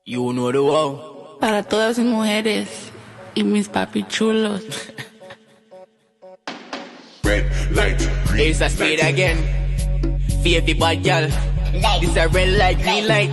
You know the wow. Para todas mis mujeres y mis papichulos. Red light, green It's a speed again. For everybody, girl. This a red light, green light.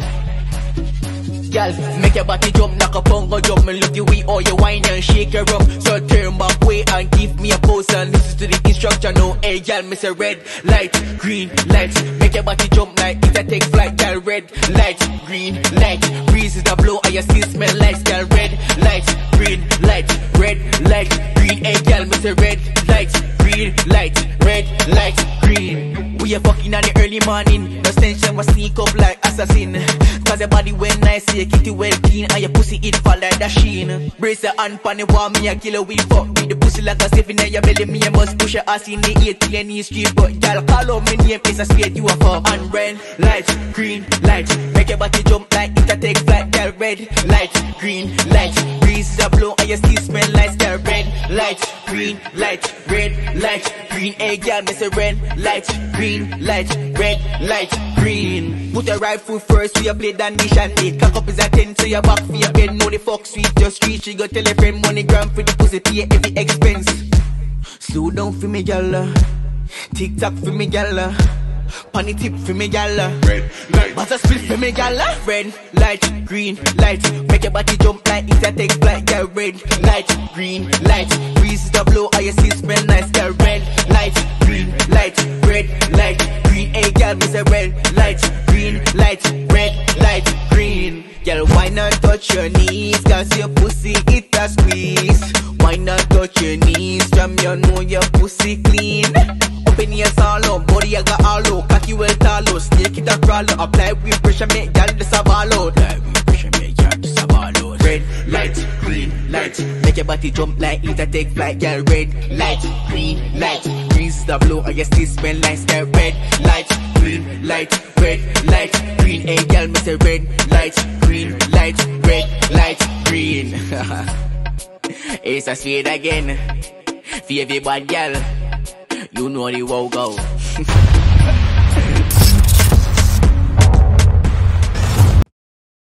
Girl, make your body jump, knock a bongo jump. And look the way all you whine and shake your rump. So turn back way and give me a pose and listen to the instruction. No, hey girl, miss a red light, green light. Make your body jump like it a take flight, girl. Red light, green light. Breezes that blow and you still smell like girl. Red light, green light, red light, green. Hey girl, miss a red light, green light, red light, green. We are fucking on the early morning. No tension was sneak up like assassin. Cause your body well nice, you keep it well clean. And your pussy it fall like that sheen. Brace your hand pan the wall, me a killer we fuck. Beat the pussy like a safe in your belly. Me a must push your ass in the 18 street. But y'all call out my name, it's a straight you a fuck. And red light, green light. Make your body jump like it a take flight. Girl, red light, green light. Breezes a blow and you still smell like girl. Red light, green light, red light, green. Hey girl, miss a red light, green light, red light, green. Put your right foot first, we a play that dish and it. Cock up is a 10 to your back for your bed. Know the fuck sweet, just reach. You go tell your friend money gram for the pussy, pay every expense. Slow down for me, gyal. Tick tock for me, gyal. Panny tip for me, gyal. red light, Butter split for me, gyal. Red light, green light. Make your body jump like it a take flight, girl. Red light, green light. Breezes that blow, and you still smell nice, girl. Red light, green light, red light, green. Hey, girl, miss a red light, green light, red light, green. Girl, why not touch your knees? Cause your pussy it a squeeze. Why not touch your knees? Jam, you know your pussy clean. Open ears all out, body I got all out. Cocky well tall out, snake it a crawl out. Apply with pressure, make girl this a ball out. Apply with pressure, make girl this a ball out. Red light, green light. Make your body jump like it a take flight, girl. Red light, green light. Breeze the blow and you still smell nice, girl. Red light, green light, red light, green. Hey girl, miss a red light, green light, red light, green. It's a straight again. For everybody, girl. You know the wow go.